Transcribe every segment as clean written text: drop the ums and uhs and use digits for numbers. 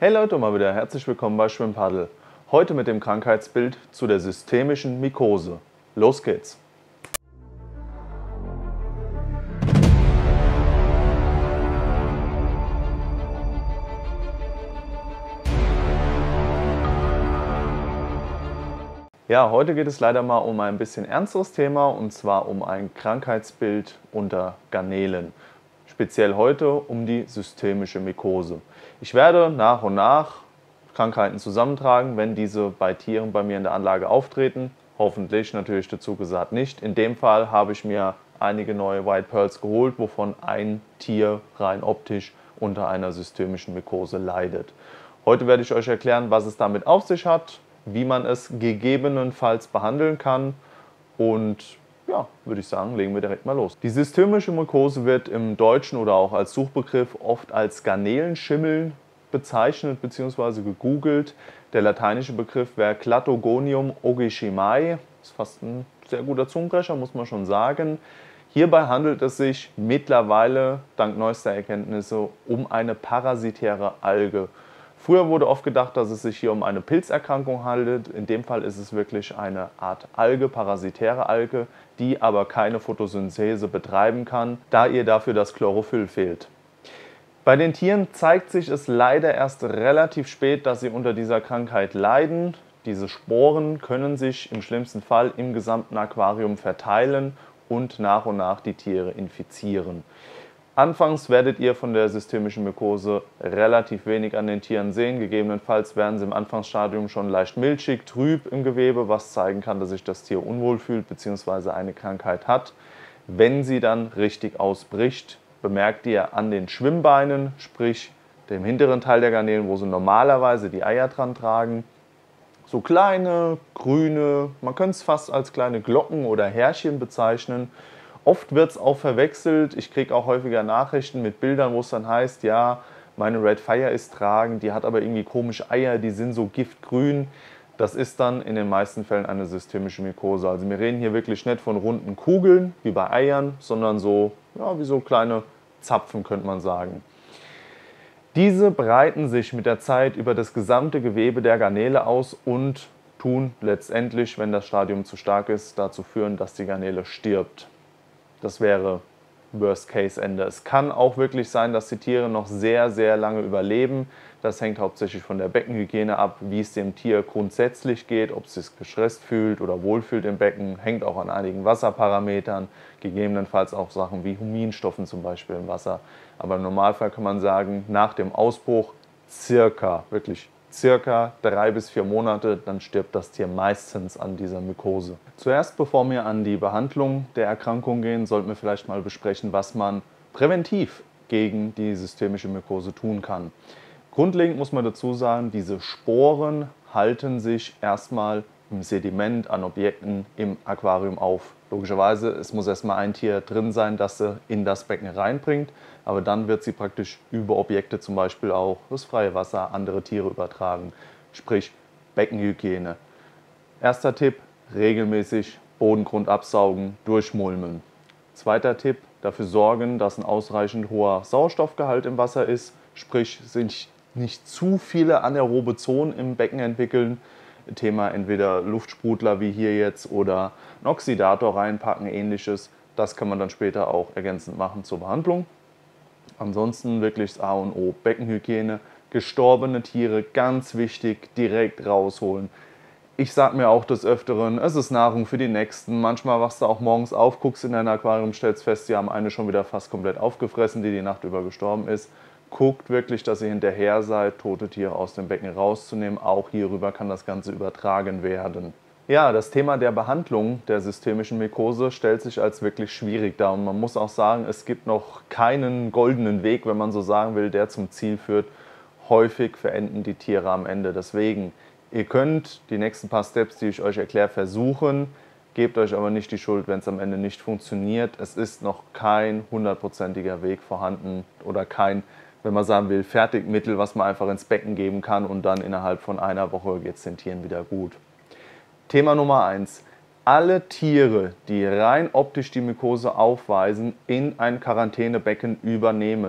Hey Leute, mal wieder herzlich willkommen bei Schwimmpaddel. Heute mit dem Krankheitsbild zu der systemischen Mykose. Los geht's! Ja, heute geht es leider mal um ein bisschen ernsteres Thema, und zwar um ein Krankheitsbild unter Garnelen. Speziell heute um die systemische Mykose. Ich werde nach und nach Krankheiten zusammentragen, wenn diese bei Tieren bei mir in der Anlage auftreten. Hoffentlich natürlich dazu gesagt nicht. In dem Fall habe ich mir einige neue White Pearls geholt, wovon ein Tier rein optisch unter einer systemischen Mykose leidet. Heute werde ich euch erklären, was es damit auf sich hat, wie man es gegebenenfalls behandeln kann, und ja, würde ich sagen, legen wir direkt mal los. Die systemische Mykose wird im Deutschen oder auch als Suchbegriff oft als Garnelenschimmel bezeichnet bzw. gegoogelt. Der lateinische Begriff wäre Cladogonum ogischimae. Das ist fast ein sehr guter Zungenbrecher, muss man schon sagen. Hierbei handelt es sich mittlerweile, dank neuester Erkenntnisse, um eine parasitäre Alge. Früher wurde oft gedacht, dass es sich hier um eine Pilzerkrankung handelt. In dem Fall ist es wirklich eine Art Alge, parasitäre Alge, die aber keine Photosynthese betreiben kann, da ihr dafür das Chlorophyll fehlt. Bei den Tieren zeigt sich es leider erst relativ spät, dass sie unter dieser Krankheit leiden. Diese Sporen können sich im schlimmsten Fall im gesamten Aquarium verteilen und nach die Tiere infizieren. Anfangs werdet ihr von der systemischen Mykose relativ wenig an den Tieren sehen. Gegebenenfalls werden sie im Anfangsstadium schon leicht milchig, trüb im Gewebe, was zeigen kann, dass sich das Tier unwohl fühlt bzw. eine Krankheit hat. Wenn sie dann richtig ausbricht, bemerkt ihr an den Schwimmbeinen, sprich dem hinteren Teil der Garnelen, wo sie normalerweise die Eier dran tragen, so kleine, grüne, man könnte es fast als kleine Glocken oder Härchen bezeichnen. Oft wird es auch verwechselt. Ich kriege auch häufiger Nachrichten mit Bildern, wo es dann heißt, ja, meine Red Fire ist tragend, die hat aber irgendwie komische Eier, die sind so giftgrün. Das ist dann in den meisten Fällen eine systemische Mykose. Also wir reden hier wirklich nicht von runden Kugeln wie bei Eiern, sondern so, ja, wie so kleine Zapfen, könnte man sagen. Diese breiten sich mit der Zeit über das gesamte Gewebe der Garnele aus und tun letztendlich, wenn das Stadium zu stark ist, dazu führen, dass die Garnele stirbt. Das wäre Worst-Case-Ende. Es kann auch wirklich sein, dass die Tiere noch sehr, sehr lange überleben. Das hängt hauptsächlich von der Beckenhygiene ab, wie es dem Tier grundsätzlich geht, ob es sich gestresst fühlt oder wohlfühlt im Becken. Hängt auch an einigen Wasserparametern, gegebenenfalls auch Sachen wie Huminstoffen zum Beispiel im Wasser. Aber im Normalfall kann man sagen, nach dem Ausbruch wirklich circa 3 bis 4 Monate, dann stirbt das Tier meistens an dieser Mykose. Zuerst, bevor wir an die Behandlung der Erkrankung gehen, sollten wir vielleicht mal besprechen, was man präventiv gegen die systemische Mykose tun kann. Grundlegend muss man dazu sagen, diese Sporen halten sich erstmal im Sediment an Objekten im Aquarium auf. Logischerweise, es muss erstmal ein Tier drin sein, das sie in das Becken reinbringt, aber dann wird sie praktisch über Objekte, zum Beispiel auch das freie Wasser, andere Tiere übertragen, sprich Beckenhygiene. Erster Tipp, regelmäßig Bodengrund absaugen, durchmulmen. Zweiter Tipp, dafür sorgen, dass ein ausreichend hoher Sauerstoffgehalt im Wasser ist, sprich sich nicht zu viele anaerobe Zonen im Becken entwickeln. Thema entweder Luftsprudler wie hier jetzt oder einen Oxidator reinpacken, ähnliches. Das kann man dann später auch ergänzend machen zur Behandlung. Ansonsten wirklich das A und O, Beckenhygiene, gestorbene Tiere, ganz wichtig, direkt rausholen. Ich sage mir auch des Öfteren, es ist Nahrung für die Nächsten. Manchmal wachst du auch morgens auf, guckst in dein Aquarium, stellst fest, sie haben eine schon wieder fast komplett aufgefressen, die Nacht über gestorben ist. Guckt wirklich, dass ihr hinterher seid, tote Tiere aus dem Becken rauszunehmen. Auch hierüber kann das Ganze übertragen werden. Ja, das Thema der Behandlung der systemischen Mykose stellt sich als wirklich schwierig dar. Und man muss auch sagen, es gibt noch keinen goldenen Weg, wenn man so sagen will, der zum Ziel führt. Häufig verenden die Tiere am Ende. Deswegen, ihr könnt die nächsten paar Steps, die ich euch erkläre, versuchen. Gebt euch aber nicht die Schuld, wenn es am Ende nicht funktioniert. Es ist noch kein 100%iger Weg vorhanden oder kein, wenn man sagen will, Fertigmittel, was man einfach ins Becken geben kann und dann innerhalb von einer Woche geht es den Tieren wieder gut. Thema Nummer 1. Alle Tiere, die rein optisch die Mykose aufweisen, in ein Quarantänebecken übernehmen.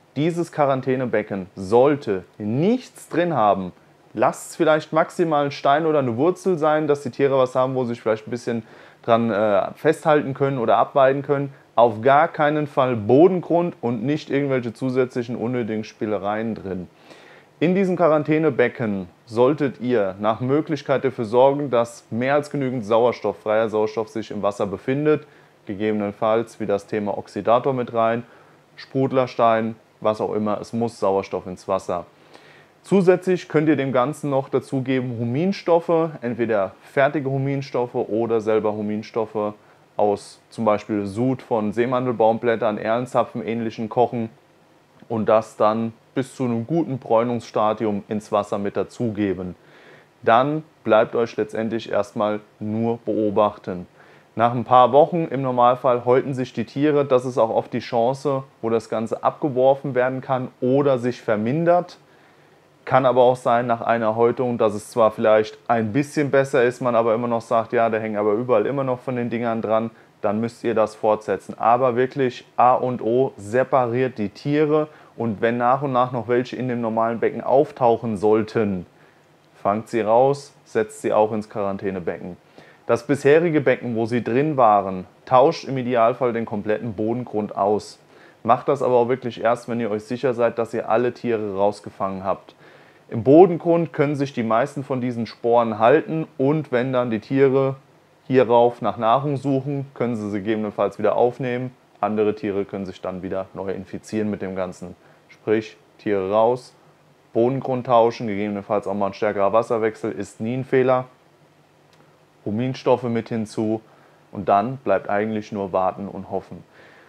Dieses Quarantänebecken sollte nichts drin haben. Lasst es vielleicht maximal ein Stein oder eine Wurzel sein, dass die Tiere was haben, wo sie sich vielleicht ein bisschen dran festhalten können oder abweiden können. Auf gar keinen Fall Bodengrund und nicht irgendwelche zusätzlichen unnötigen Spielereien drin. In diesem Quarantänebecken solltet ihr nach Möglichkeit dafür sorgen, dass mehr als genügend Sauerstoff, freier Sauerstoff sich im Wasser befindet. Gegebenenfalls wie das Thema Oxidator mit rein, Sprudlerstein, was auch immer, es muss Sauerstoff ins Wasser. Zusätzlich könnt ihr dem Ganzen noch dazugeben Huminstoffe, entweder fertige Huminstoffe oder selber Huminstoffe aus zum Beispiel Sud von Seemandelbaumblättern, Erlenzapfen, ähnlichen kochen und das dann bis zu einem guten Bräunungsstadium ins Wasser mit dazugeben. Dann bleibt euch letztendlich erstmal nur beobachten. Nach ein paar Wochen im Normalfall häuten sich die Tiere, das ist auch oft die Chance, wo das Ganze abgeworfen werden kann oder sich vermindert. Kann aber auch sein nach einer Häutung, dass es zwar vielleicht ein bisschen besser ist, man aber immer noch sagt, ja, da hängen aber überall immer noch von den Dingern dran, dann müsst ihr das fortsetzen. Aber wirklich A und O, separiert die Tiere und wenn nach und nach noch welche in dem normalen Becken auftauchen sollten, fangt sie raus, setzt sie auch ins Quarantänebecken. Das bisherige Becken, wo sie drin waren, tauscht im Idealfall den kompletten Bodengrund aus. Macht das aber auch wirklich erst, wenn ihr euch sicher seid, dass ihr alle Tiere rausgefangen habt. Im Bodengrund können sich die meisten von diesen Sporen halten und wenn dann die Tiere hierauf nach Nahrung suchen, können sie gegebenenfalls wieder aufnehmen. Andere Tiere können sich dann wieder neu infizieren mit dem Ganzen. Sprich, Tiere raus, Bodengrund tauschen, gegebenenfalls auch mal ein stärkerer Wasserwechsel, ist nie ein Fehler. Huminstoffe mit hinzu und dann bleibt eigentlich nur warten und hoffen.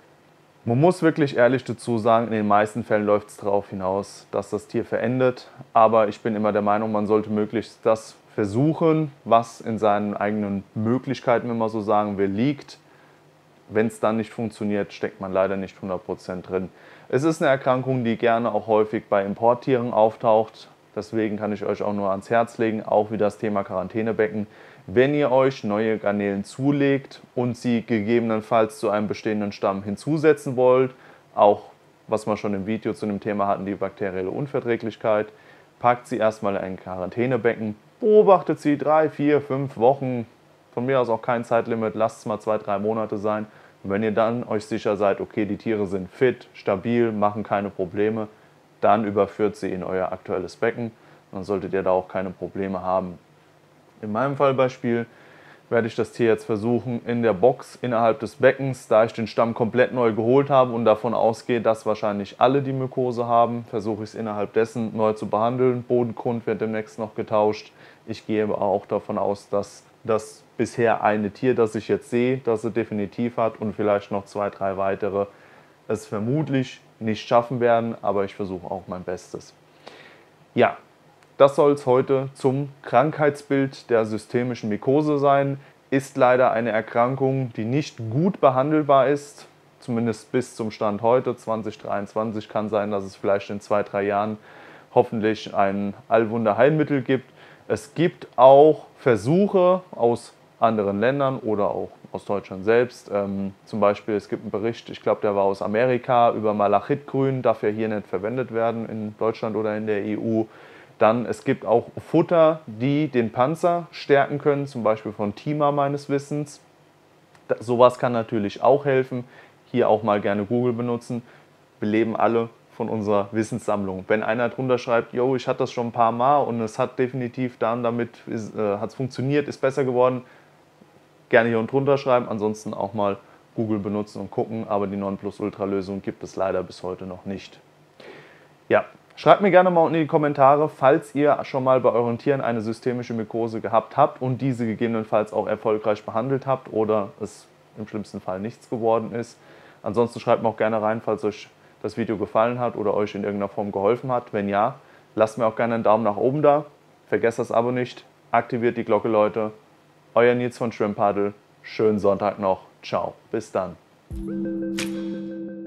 Man muss wirklich ehrlich dazu sagen, in den meisten Fällen läuft es darauf hinaus, dass das Tier verendet. Aber ich bin immer der Meinung, man sollte möglichst das versuchen, was in seinen eigenen Möglichkeiten, wenn man so sagen will, liegt. Wenn es dann nicht funktioniert, steckt man leider nicht 100% drin. Es ist eine Erkrankung, die gerne auch häufig bei Importtieren auftaucht. Deswegen kann ich euch auch nur ans Herz legen, auch wie das Thema Quarantänebecken. Wenn ihr euch neue Garnelen zulegt und sie gegebenenfalls zu einem bestehenden Stamm hinzusetzen wollt, auch was wir schon im Video zu dem Thema hatten, die bakterielle Unverträglichkeit, packt sie erstmal in ein Quarantänebecken, beobachtet sie 3, 4, 5 Wochen, von mir aus auch kein Zeitlimit, lasst es mal 2, 3 Monate sein. Und wenn ihr dann euch sicher seid, okay, die Tiere sind fit, stabil, machen keine Probleme, dann überführt sie in euer aktuelles Becken. Dann solltet ihr da auch keine Probleme haben. In meinem Fallbeispiel werde ich das Tier jetzt versuchen in der Box innerhalb des Beckens, da ich den Stamm komplett neu geholt habe und davon ausgehe, dass wahrscheinlich alle die Mykose haben, versuche ich es innerhalb dessen neu zu behandeln. Bodengrund wird demnächst noch getauscht. Ich gehe aber auch davon aus, dass das bisher eine Tier, das ich jetzt sehe, das sie definitiv hat und vielleicht noch 2, 3 weitere, es vermutlich nicht schaffen werden, aber ich versuche auch mein Bestes. Ja, das soll es heute zum Krankheitsbild der systemischen Mykose sein. Ist leider eine Erkrankung, die nicht gut behandelbar ist, zumindest bis zum Stand heute, 2023. Kann sein, dass es vielleicht in 2, 3 Jahren hoffentlich ein Allwunderheilmittel gibt. Es gibt auch Versuche aus anderen Ländern oder auch aus Deutschland selbst. Zum Beispiel, es gibt einen Bericht, ich glaube, der war aus Amerika, über Malachitgrün, darf ja hier nicht verwendet werden in Deutschland oder in der EU. Dann, es gibt auch Futter, die den Panzer stärken können, zum Beispiel von Thima meines Wissens. Sowas kann natürlich auch helfen. Hier auch mal gerne Google benutzen. Wir leben alle von unserer Wissenssammlung. Wenn einer drunter schreibt, yo, ich hatte das schon ein paar Mal und es hat definitiv dann damit hat es funktioniert, ist besser geworden, gerne hier und drunter schreiben. Ansonsten auch mal Google benutzen und gucken, aber die Nonplusultra-Lösung gibt es leider bis heute noch nicht. Ja, schreibt mir gerne mal unten in die Kommentare, falls ihr schon mal bei euren Tieren eine systemische Mykose gehabt habt und diese gegebenenfalls auch erfolgreich behandelt habt oder es im schlimmsten Fall nichts geworden ist. Ansonsten schreibt mir auch gerne rein, falls euch das Video gefallen hat oder euch in irgendeiner Form geholfen hat. Wenn ja, lasst mir auch gerne einen Daumen nach oben da. Vergesst das Abo nicht. Aktiviert die Glocke, Leute. Euer Nils von Shrimp Paddle. Schönen Sonntag noch. Ciao. Bis dann.